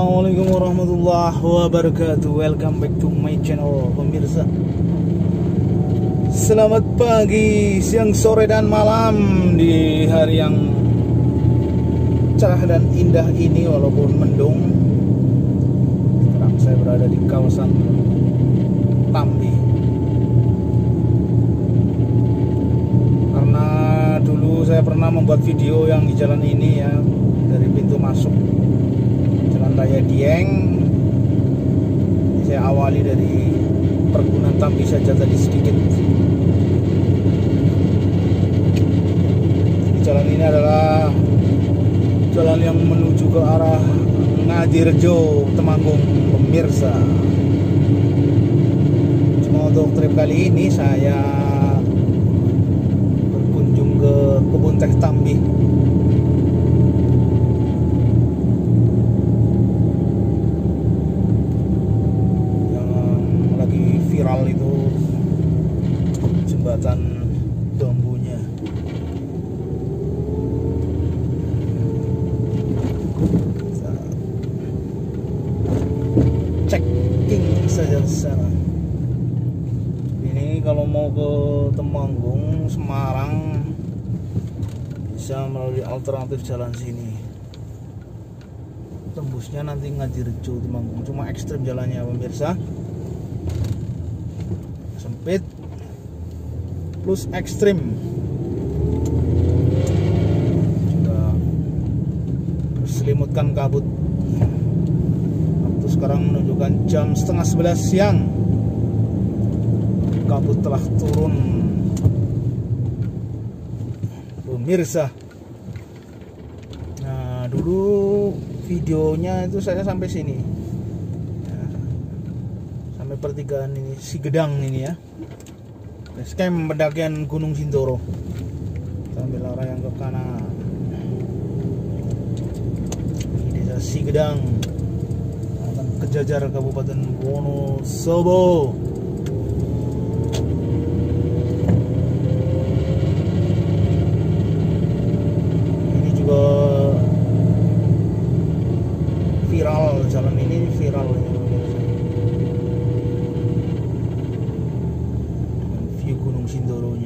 Assalamualaikum warahmatullahi wabarakatuh. Welcome back to my channel, pemirsa. Selamat pagi, siang, sore, dan malam di hari yang cerah dan indah ini walaupun mendung. Sekarang saya berada di kawasan Tambi. Karena dulu saya pernah membuat video yang di jalan ini ya, dari pintu masuk Jalan Raya Dieng. Saya awali dari perkebunan Tambi saja tadi sedikit. Jalan ini adalah jalan yang menuju ke arah Ngadirejo, Temanggung, pemirsa. Cuma untuk trip kali ini saya berkunjung ke kebun teh Tambi. Viral itu jembatan bambunya. Checking saja di sana. Ini kalau mau ke Temanggung, Semarang bisa melalui alternatif jalan sini. Tembusnya nanti Ngadirejo, Temanggung. Cuma ekstrim jalannya pemirsa. Sempit plus ekstrim. Juga berselimutkan kabut. Waktu sekarang menunjukkan jam 10:30 siang. Kabut telah turun, pemirsa. Nah, dulu videonya itu saya sampai sini, pertigaan ini Sigedang ini ya, basecamp pendakian Gunung Sindoro. Sambil arah yang ke kanan, ini desa Sigedang akan ke Jajar, Kabupaten Wonosobo. Ini juga viral, jalan ini viral ya. Gunung Sindoronya.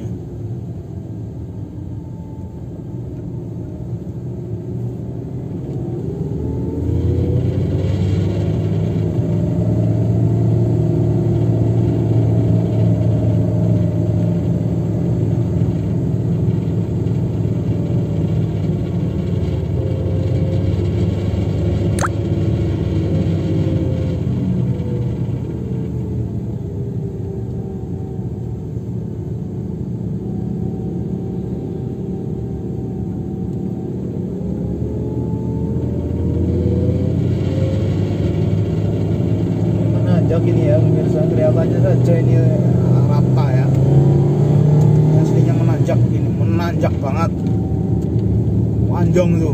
Gini ya pemirsa, kelihatannya saja ini rata ya, aslinya menanjak, ini menanjak banget, panjang tuh.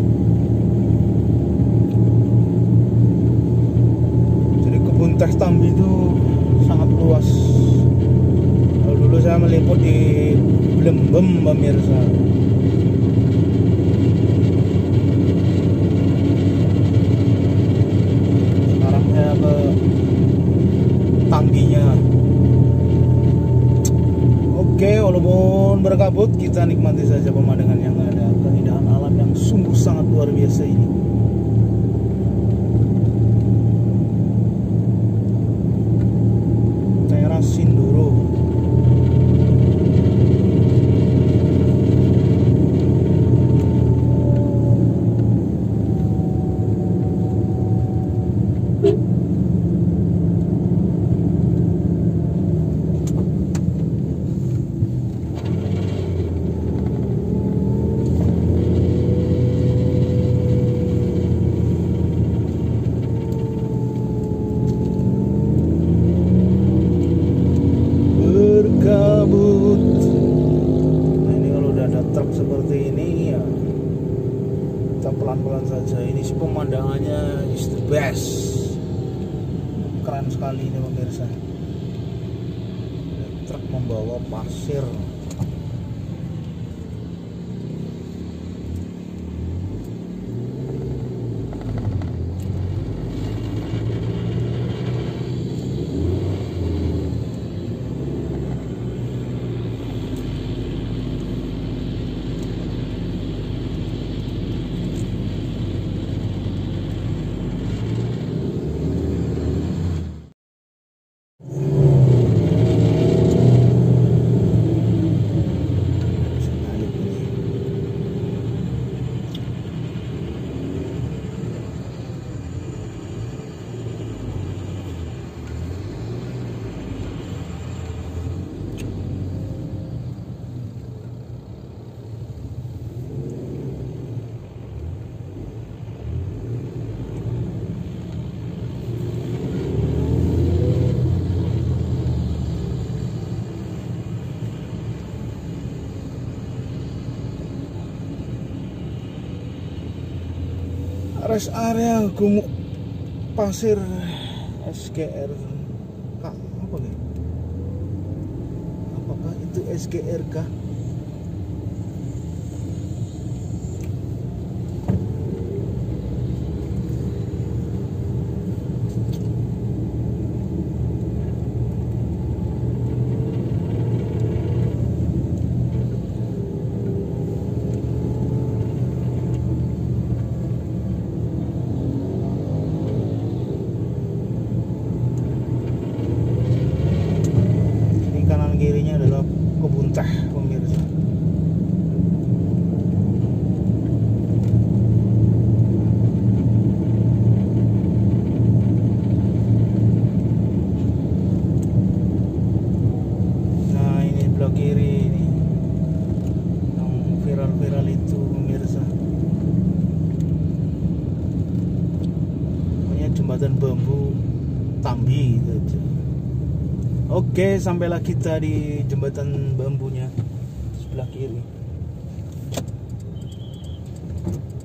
Jadi kebun teh Tambi itu sangat luas. Kalau dulu saya meliput di Blembem pemirsa. Sekarang saya ke Tambinya. Oke, walaupun berkabut, kita nikmati saja pemandangan yang ada, keindahan alam yang sungguh sangat luar biasa ini. Teras Sindoro. Nah, ini kalau udah ada truk seperti ini ya, kita pelan-pelan saja. Ini sih pemandangannya is the best, keren sekali ini pemirsa. Truk membawa pasir. rest area Gumuk Pasir SGR. Kak, apa nih? Apakah itu SGR kah? Kirinya adalah kebun teh, pemirsa. Nah, ini belah kiri ini yang viral-viral itu, pemirsa. Namanya jembatan bambu Tambi gitu. Oke, sampailah kita di jembatan bambunya sebelah kiri.